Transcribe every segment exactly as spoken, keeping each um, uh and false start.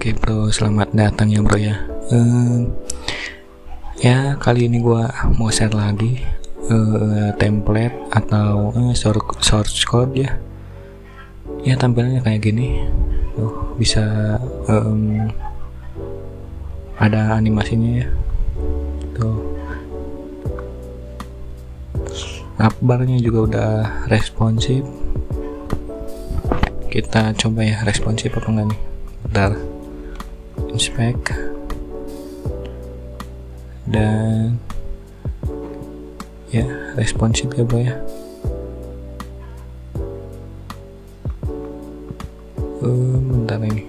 Oke bro, selamat datang ya bro ya. Um, ya kali ini gua mau share lagi uh, template atau uh, source code ya. Ya tampilannya kayak gini. Tuh, bisa um, ada animasinya ya. Tuh. Navbarnya juga udah responsif. Kita coba ya responsif apa enggak nih. Bentar. Inspect dan ya responsif ya bro ya. Uh, bentar ini.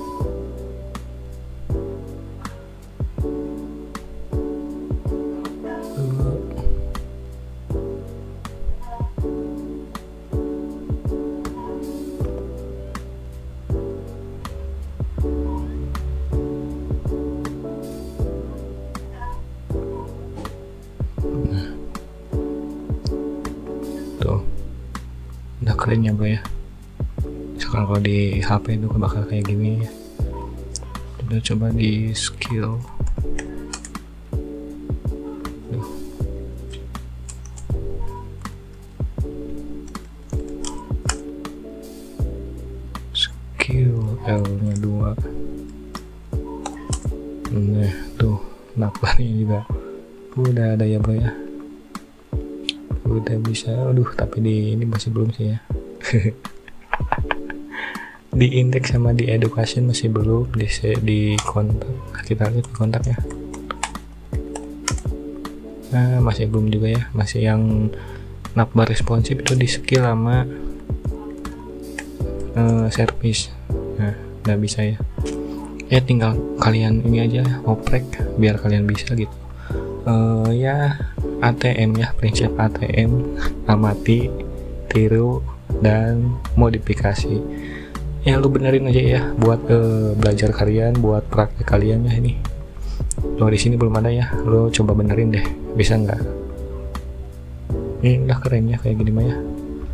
Tuh udah keren ya bro ya. Sekarang kalau di H P itu bakal kayak gini ya. Udah coba di skill. Tuh. Skill L nya dua. Nah tuh navbarnya juga udah ada ya bro ya. Udah bisa, aduh tapi di ini masih belum sih ya. Di indeks sama di education masih belum, di di kontak kita lihat di kontak ya. Nah masih belum juga ya, masih yang navbar responsif itu di skill sama uh, service. Nah nggak bisa ya. Ya tinggal kalian ini aja oprek biar kalian bisa gitu. Uh, ya A T M ya, prinsip A T M, amati, tiru, dan modifikasi. Ya lu benerin aja ya buat uh, belajar kalian, buat praktek kalian ya ini. Lo di sini belum ada ya, lo coba benerin deh, bisa nggak? Ini udah keren ya kayak gini mah ya.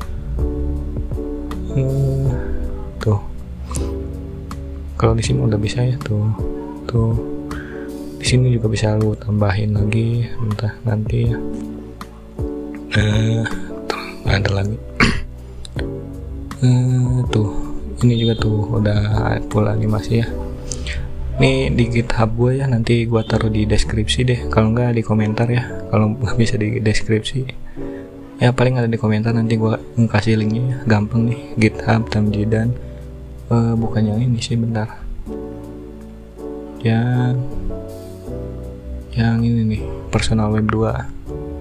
Uh, tuh, kalau di sini udah bisa ya tuh, tuh. Di sini juga bisa lu tambahin lagi entah nanti ya. Eh, uh, ada lagi. uh, tuh, ini juga tuh udah full animasi ya. Ini di GitHub gue ya, nanti gue taruh di deskripsi deh. Kalau nggak di komentar ya. Kalau nggak bisa di deskripsi, ya paling ada di komentar. Nanti gue kasih linknya ya. Gampang nih, GitHub Tamjidan. Uh, bukan yang ini sih, bentar. Yang yang ini nih, personal web dua.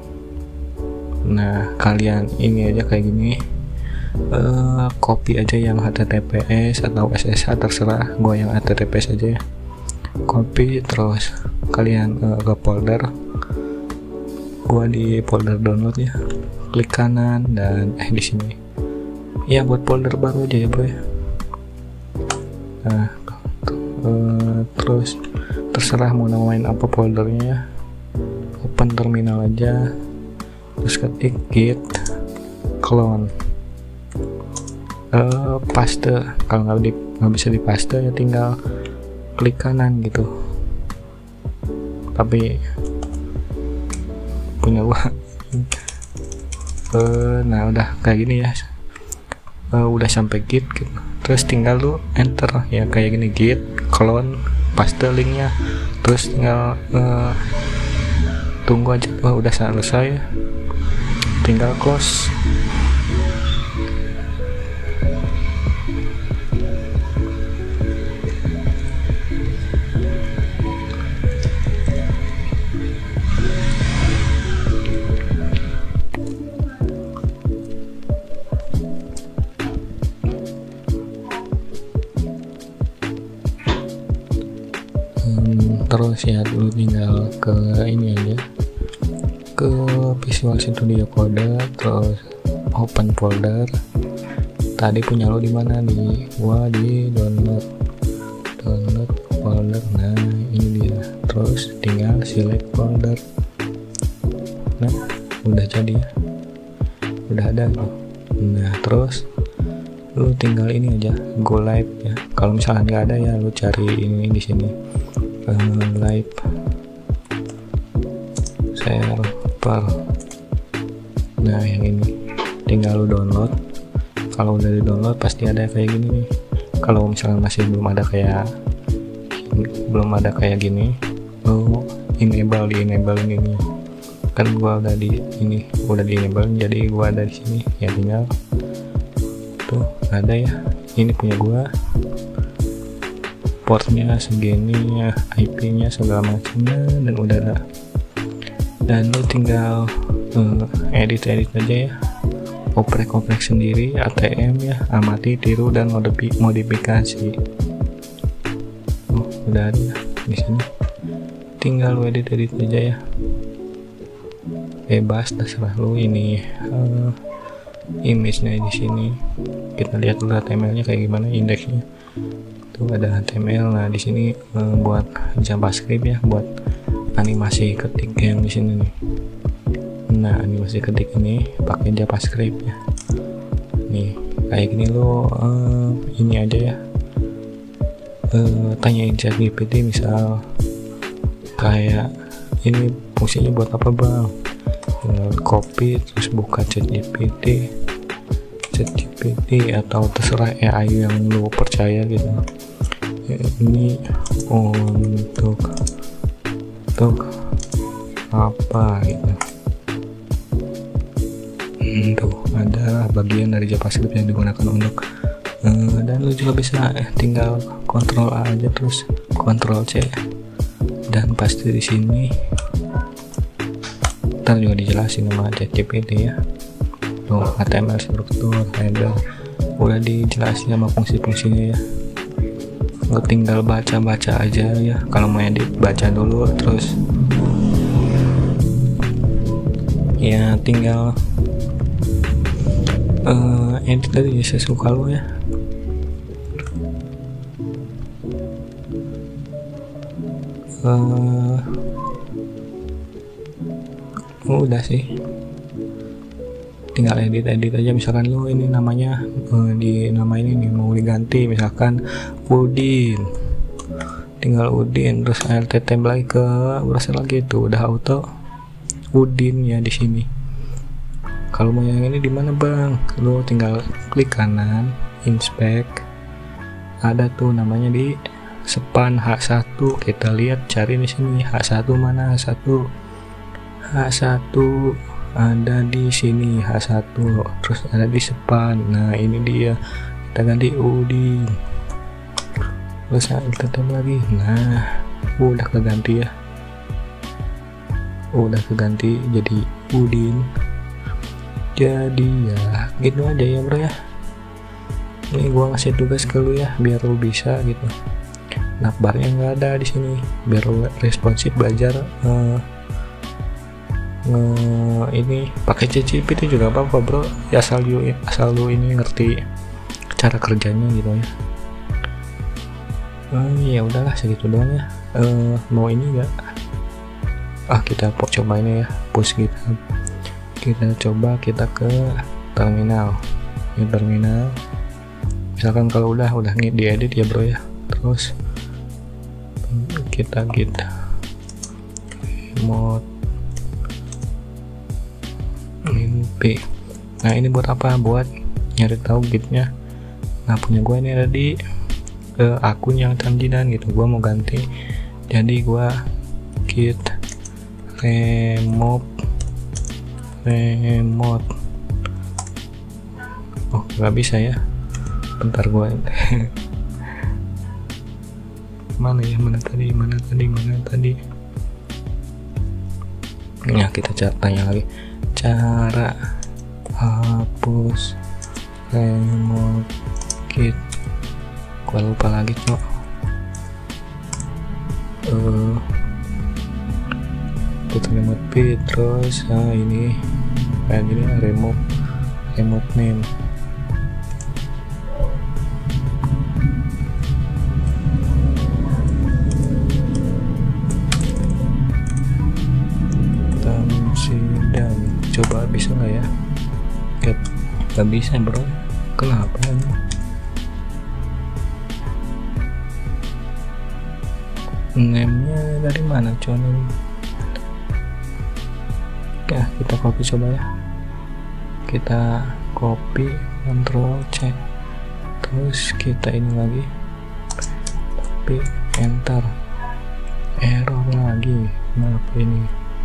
Nah kalian ini aja kayak gini, uh, copy aja yang H T T P S atau S S H terserah, gue yang H T T P S aja ya. Copy terus kalian uh, ke folder, gue di folder download ya, klik kanan dan eh di sini ya buat folder baru aja ya bro ya. Nah uh, terus terserah mau namain apa foldernya ya. Open terminal aja, terus ketik git clone, uh, paste. Kalau nggak di nggak bisa di paste ya tinggal klik kanan gitu, tapi punya gua uh, nah udah kayak gini ya. Uh, udah sampai git gitu. Terus tinggal lu enter ya kayak gini, git clone, paste linknya, terus tinggal uh, tunggu aja. Oh, udah selesai, tinggal close. Terus ya dulu tinggal ke ini aja, ke Visual Studio Code, terus open folder. Tadi punya lo di mana nih? Gua di download download folder. Nah ini dia. Terus tinggal select folder. Nah udah jadi ya, udah ada tuh. Nah terus lu tinggal ini aja, go live ya. Kalau misalkan nggak ada ya lu cari ini di sini, uh, live server. Nah yang ini tinggal lu download. Kalau udah di download pasti ada kayak gini nih. Kalau misalkan masih belum ada kayak belum ada kayak gini, lu enable di enable ini. Kan gua udah di ini udah di enable, jadi gua ada di sini ya, tinggal tuh ada ya, ini punya gua, portnya segini ya, I P nya segala macamnya, dan udah ada. Dan lu tinggal uh, edit edit aja ya, oprek-oprek sendiri, A T M ya, amati, tiru, dan modifikasi. Oh, udah ada di sini. Tinggal lu edit edit aja ya, bebas terserah lu. Ini uh, image-nya di sini. Kita lihat dulu H T M L-nya kayak gimana, indeksnya. Tuh ada H T M L. Nah di sini uh, buat JavaScript ya, buat animasi ketik yang di sini nih. Nah animasi ketik ini pakai JavaScript ya. Nih kayak gini lo uh, ini aja ya, uh, tanyain ChatGPT misal kayak ini fungsinya buat apa bang, tinggal copy terus buka ChatGPT ChatGPT atau terserah A I yang lo percaya gitu ya, ini untuk untuk apa gitu. Hmm, tuh ada bagian dari JavaScript yang digunakan untuk uh, dan lu juga bisa eh, tinggal Ctrl A aja terus Ctrl C, dan pasti di sini ntar juga dijelasin sama ChatGPT ya. Tuh H T M L struktur, header udah dijelasin sama fungsi-fungsinya ya. Lu tinggal baca-baca aja ya, kalau mau edit baca dulu, terus ya tinggal Uh, edit tadi sesuka lo ya. Uh, udah sih, tinggal edit edit aja. Misalkan lo ini namanya uh, di nama ini nih mau diganti, misalkan Udin, tinggal Udin terus alt tab lagi ke browser lagi, itu udah auto Udin ya di sini. Kalau mau yang ini di mana bang? Lo tinggal klik kanan, inspect, ada tuh namanya di span H satu. Kita lihat cari di sini H satu mana, H satu H satu ada di sini H satu, terus ada di span. Nah ini dia, kita ganti Udin, terus tetap lagi. Nah udah keganti ya, udah keganti jadi Udin. Jadi ya gitu aja ya bro ya. Ini gua ngasih tugas ke lu ya biar lu bisa gitu. Navbarnya nggak ada di sini, biar lu responsif belajar. Uh, uh, ini pakai ChatGPT juga apa-apa bro, ya asal lu asal lu ini ngerti cara kerjanya gitu ya. Uh, ya udahlah segitu doang ya. Uh, mau ini nggak? Ah kita coba ini ya, push kita. Kita coba kita ke terminal, ini terminal. Misalkan kalau udah udah nih diedit ya bro ya, terus kita kita mode mimpi. Nah ini buat apa? Buat nyari tahu gitnya. Nah punya gue ini ada di uh, akun yang Tanjidan gitu. Gue mau ganti, jadi gue git remove remote. Oh nggak bisa ya, bentar gua mana ya, mana tadi mana tadi mana tadi ya, kita cara tanya lagi cara hapus remote kit. Gua lupa lagi kok. uh, kita remote pit, terus nah ini kayak gini, remove remote name. Tamsidan, coba bisa nggak ya? Gak, gak bisa bro, kenapa ini? name-nya dari mana cuman ini ya, kita copy coba ya, kita copy Ctrl C, terus kita ini lagi copy enter, error lagi, kenapa ini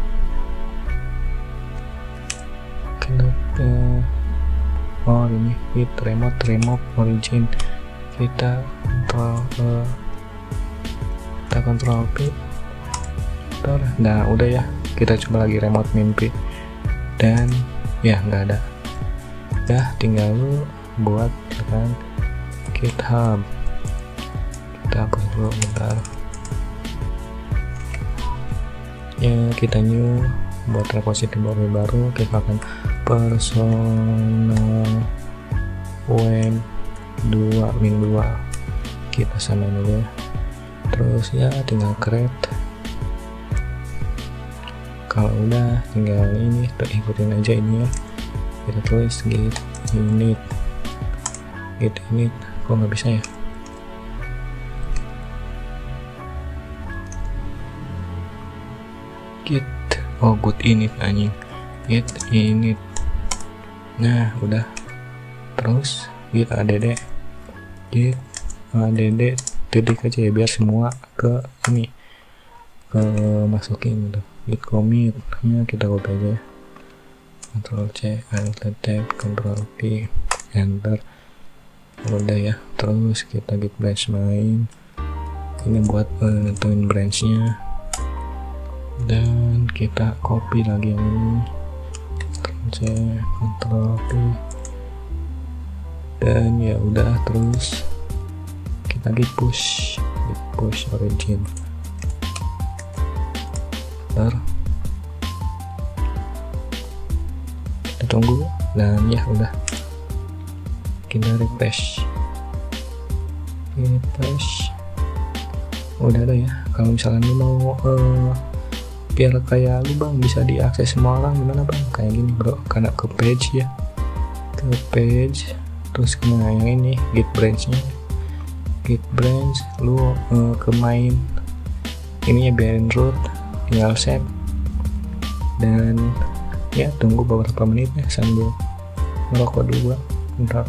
kenapa oh ini hit remote remote origin, kita kontrol uh, kita kontrol P. Nah udah ya, kita coba lagi remote mimpi dan ya nggak ada ya, tinggal lu buat kan GitHub, kita hapus dulu bentar ya, kita new buat repository baru, kita akan personal web dua min dua, kita samain aja terus ya, tinggal create. Kalau udah tinggal ini tuh, ikutin aja ini ya, kita tulis git init, git init kok nggak bisa ya, git oh good init anjing, git init. Nah udah, terus git add, git add titik aja ya biar semua ke ini ke masukin gitu, git commit ya, kita copy aja ya, Ctrl C, Alt Tab, Ctrl P, enter. Udah ya, terus kita git branch main ini buat uh, nentuin branchnya, dan kita copy lagi yang ini, Ctrl C, Ctrl P, dan ya udah, terus kita git push, git push origin. Bentar, kita tunggu, dan ya udah, kita refresh, refresh, udah ada ya. Kalau misalnya lu mau uh, biar kayak lu bang bisa diakses semua orang, gimana bang? Kayak gini bro, karena ke page ya, ke page, terus kena yang ini git branch-nya, git branch, lu uh, ke main ini ya, biarin root, tinggal save, dan ya tunggu beberapa menit ya sambil ngerokok dulu. Bentar.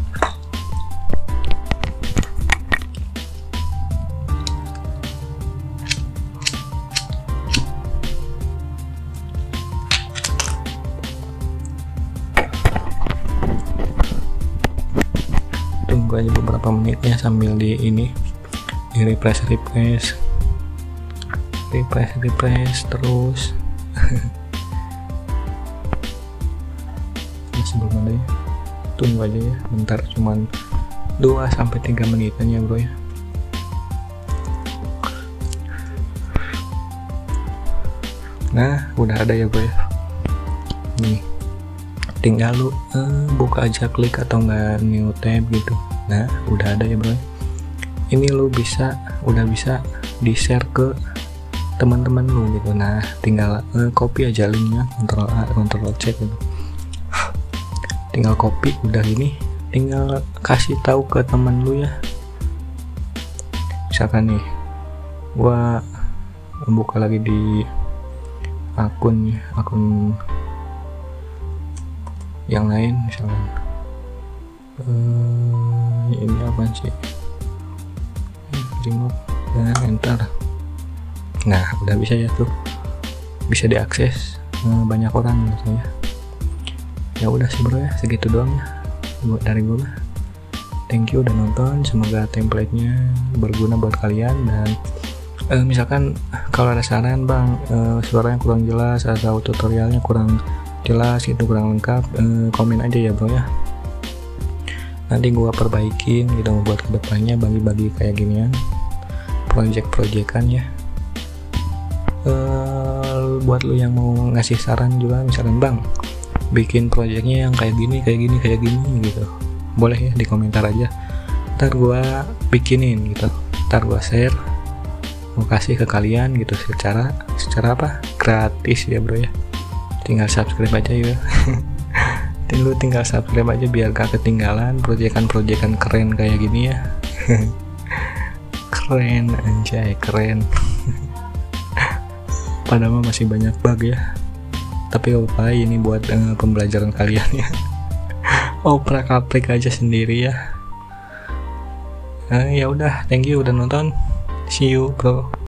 Tunggu aja beberapa menitnya sambil di ini di refresh refresh refresh refresh terus. Masih belum ada ya, tunggu aja ya bentar, cuman dua sampai tiga menitan ya bro ya. Nah udah ada ya bro ya, nih tinggal lu eh, buka aja, klik atau enggak new tab gitu. Nah udah ada ya bro, ini lu bisa udah bisa di share ke teman-teman lu gitu. Nah tinggal uh, copy aja linknya, Ctrl A, Ctrl C gitu, tinggal copy, udah ini tinggal kasih tahu ke teman lu ya. Misalkan nih gua buka lagi di akun akun yang lain, misalkan uh, ini apa sih, remove dan enter. Nah udah bisa ya tuh, bisa diakses uh, banyak orang gitu ya. Ya udah sih bro ya, segitu doang ya buat dari gue. Thank you udah nonton, semoga template-nya berguna buat kalian. Dan uh, misalkan kalau ada saran bang, uh, suaranya kurang jelas atau tutorialnya kurang jelas itu kurang lengkap, uh, komen aja ya bro ya, nanti gua perbaikin gitu buat kedepannya, bagi-bagi kayak ginian project-projectan ya. Uh, buat lu yang mau ngasih saran juga, misalkan bang bikin projectnya yang kayak gini kayak gini kayak gini gitu, boleh ya di komentar aja, ntar gua bikinin gitu, ntar gua share, mau kasih ke kalian gitu secara secara apa, gratis ya bro ya. Tinggal subscribe aja ya. Lu tinggal subscribe aja biar gak ketinggalan proyekan-proyekan keren kayak gini ya. Keren anjay, keren. padahal masih banyak bug ya, tapi gak apa-apa, ini buat uh, pembelajaran kalian ya. Oprak aplik aja sendiri ya. Uh, ya udah, thank you udah nonton, see you bro.